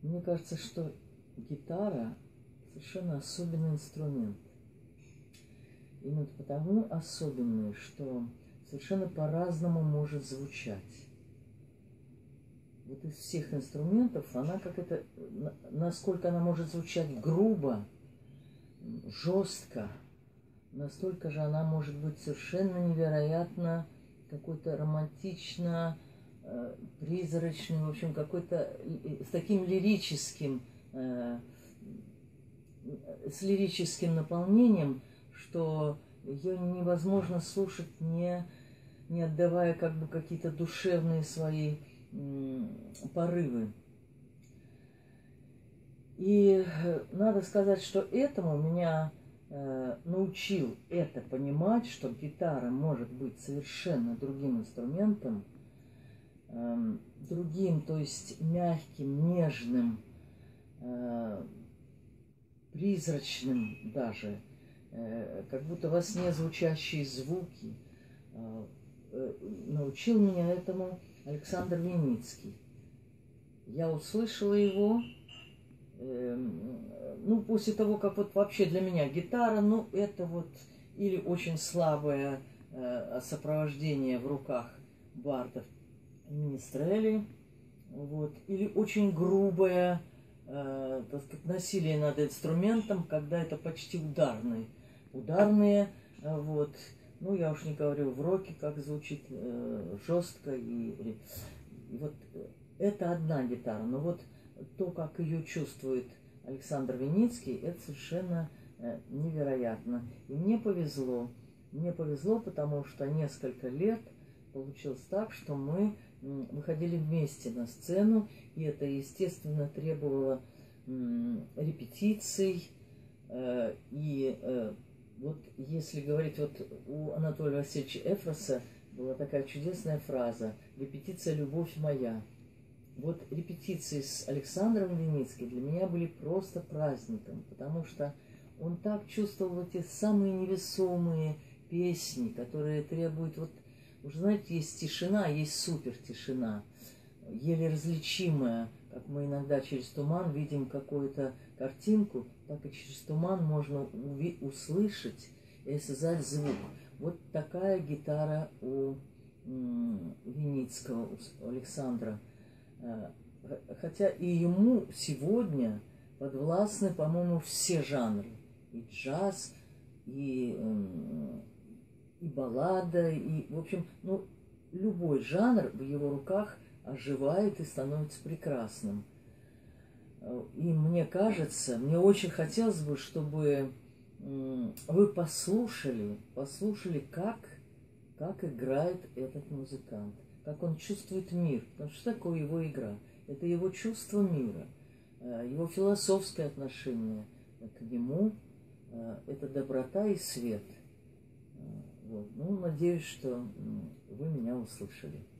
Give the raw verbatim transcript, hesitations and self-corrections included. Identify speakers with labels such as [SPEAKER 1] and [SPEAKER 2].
[SPEAKER 1] Мне кажется, что гитара совершенно особенный инструмент. Именно потому особенный, что совершенно по-разному может звучать. Вот из всех инструментов она как это, насколько она может звучать грубо, жестко, настолько же она может быть совершенно невероятно какой-то романтично, э, призрачный, в общем, какой-то с таким лирическим, э, с лирическим наполнением, что ее невозможно слушать, не, не отдавая как бы какие-то душевные свои м, порывы. И надо сказать, что этому меня э, научил это понимать, что гитара может быть совершенно другим инструментом, э, другим, то есть мягким, нежным, э, призрачным даже, э, как будто во сне звучащие звуки. Э, э, научил меня этому Александр Виницкий. Я услышала его. Ну, после того, как вот вообще для меня гитара, ну, это вот или очень слабое э, сопровождение в руках бардов и министрели, вот, или очень грубое, э, так сказать, насилие над инструментом, когда это почти ударные, ударные, э, вот, ну, я уж не говорю в роке, как звучит э, жестко, и, и вот это одна гитара, но вот то, как ее чувствует Александр Виницкий, это совершенно э, невероятно. И мне повезло. Мне повезло, потому что несколько лет получилось так, что мы м, выходили вместе на сцену, и это, естественно, требовало м, репетиций. Э, и э, вот если говорить, вот у Анатолия Васильевича Эфроса была такая чудесная фраза «Репетиция – любовь моя». Вот репетиции с Александром Виницким для меня были просто праздником, потому что он так чувствовал эти самые невесомые песни, которые требуют, вот, уже знаете, есть тишина, есть супер тишина, еле различимая, как мы иногда через туман видим какую-то картинку, так и через туман можно услышать и осязать звук. Вот такая гитара у Виницкого, у Александра. Хотя и ему сегодня подвластны, по-моему, все жанры. И джаз, и, и баллада, и, в общем, ну, любой жанр в его руках оживает и становится прекрасным. И мне кажется, мне очень хотелось бы, чтобы вы послушали, послушали, как, как играет этот музыкант. Как он чувствует мир. Потому что что такое его игра? Это его чувство мира, его философское отношение к нему, это доброта и свет. Вот. Ну, надеюсь, что вы меня услышали.